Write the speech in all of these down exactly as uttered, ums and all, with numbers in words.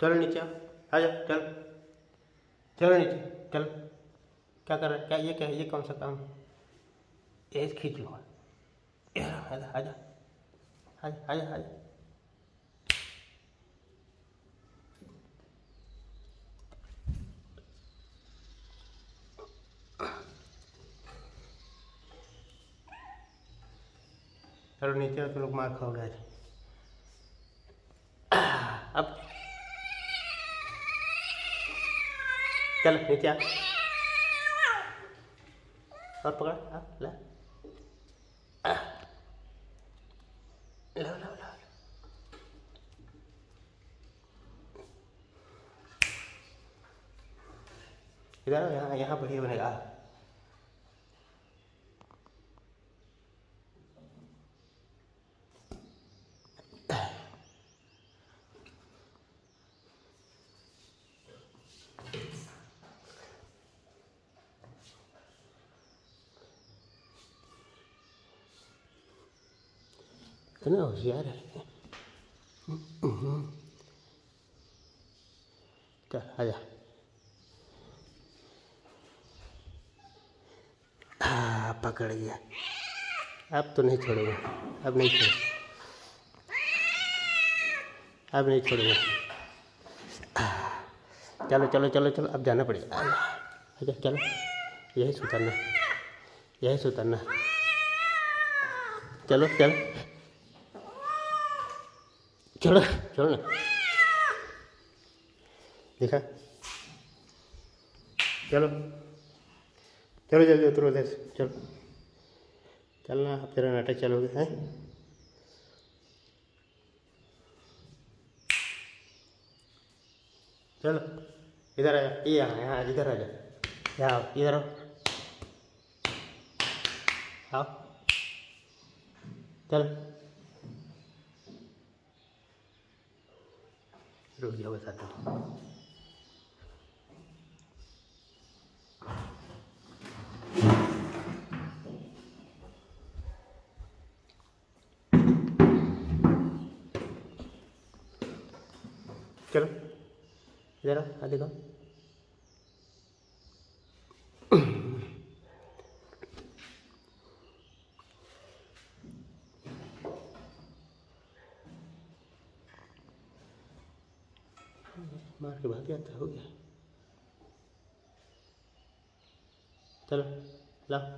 चलो नीचे आओ, आ जाओ, चल चलो नीचे चल। क्या कर रहा है? क्या ये क्या है? ये कौन सा काम? ये खींच लो। आजा आजा आजा आजा आजा आजा। चलो नीचे, तुम लोग मार खाओगे आज। अब चल नीचे आ, और पकड़, आ, ला आ, लो लो लो। इधर यहाँ यहाँ बढ़िया बनेगा। इतना होशियार है। चल आजा। हाँ पकड़ गया। अब तो नहीं छोड़ूंगा, अब नहीं छोड़ूंगा, अब नहीं छोड़ूंगा। चलो चलो चलो चलो, अब जाना पड़ेगा। आजा चलो, यही सुधरना, यही सुधरना। चलो चलो छोड़ो छोड़ो ना, देखा। चलो चलो जल्दी उतरो उधर से, चलो चलना। अब तेरा नाटक चलोगे हैं? चलो इधर आ जा, ये यहाँ यहाँ इधर आ जा, यहाँ आओ, इधर आओ, आओ चल। रुक जाओ बताता हूँ। चलो इधर आओ, आ देखो। मार के भाग गया था, हो गया। चलो लाओ।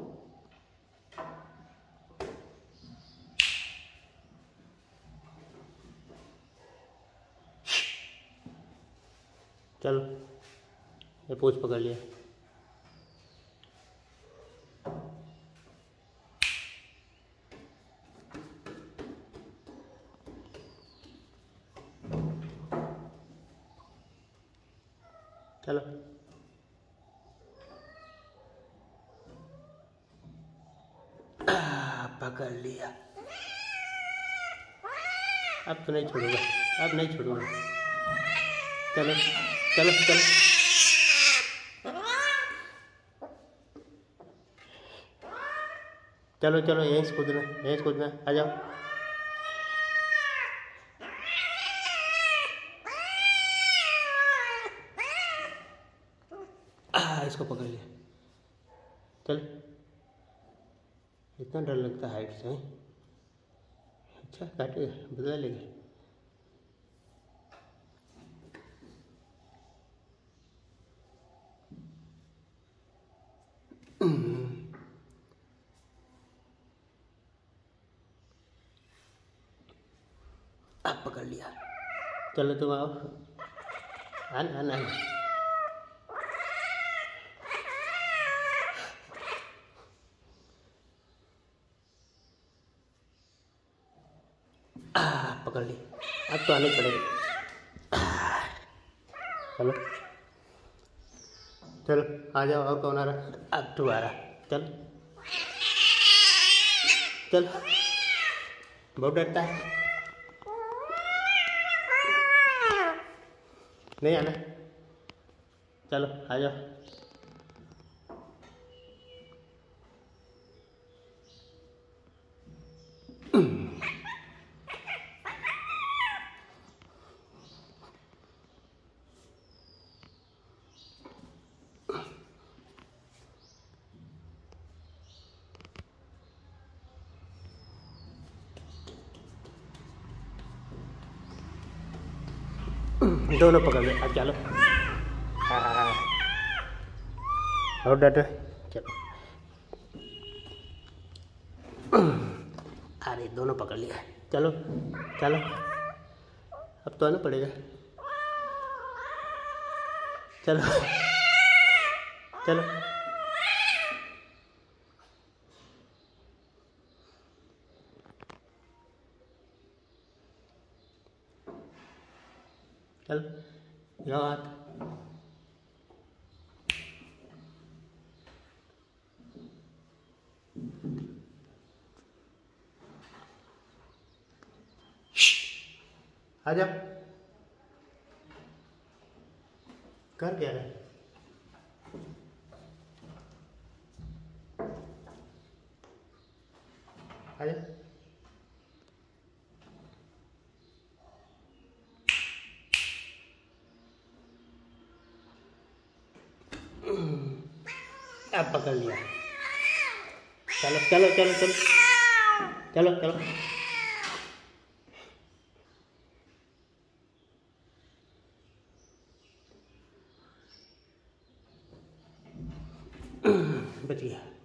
चलो ये पूछ पकड़ लिया। चलो आ, पकड़ लिया। अब तो नहीं छोड़ूंगा, अब नहीं छोड़ूंगा। चलो चलो चलो चलो चलो, यहीं से कूदना, यहीं से कूदना, आ जाओ। आ, इसको पकड़ लिया। चल, इतना डर लगता है हाइट से? अच्छा काटेगा, बदला लेगा। अब पकड़ लिया। चलो तुम आओ, आन आन आन। पकड़ ली। अब तो आने पड़ेगा। चलो चलो आ जाओ। और कौन आ रहा? अब तू आ रहा। चल चल, बहुत डरता है, नहीं आना। चलो आ जाओ। दोनों पकड़ ले। अब चलो। हाँ हाँ हाँ और डर। चलो। अरे दोनों पकड़ लिया। चलो चलो अब तो आना पड़ेगा। चलो चलो चल जाओ हाथ। आ जा। कर क्या रहा है? आ जा। अब पकड़ लिया। चलो चलो चलो चलो चलो चलो। बच गया।